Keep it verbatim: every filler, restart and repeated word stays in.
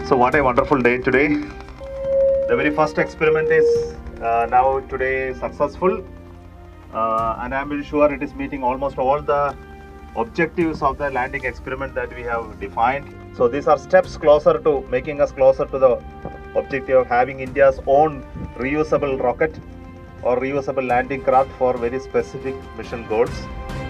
So what a wonderful day today. The very first experiment is uh, now today successful, uh, and I am very sure it is meeting almost all the objectives of the landing experiment that we have defined. So these are steps closer to making us closer to the objective of having India's own reusable rocket or reusable landing craft for very specific mission goals.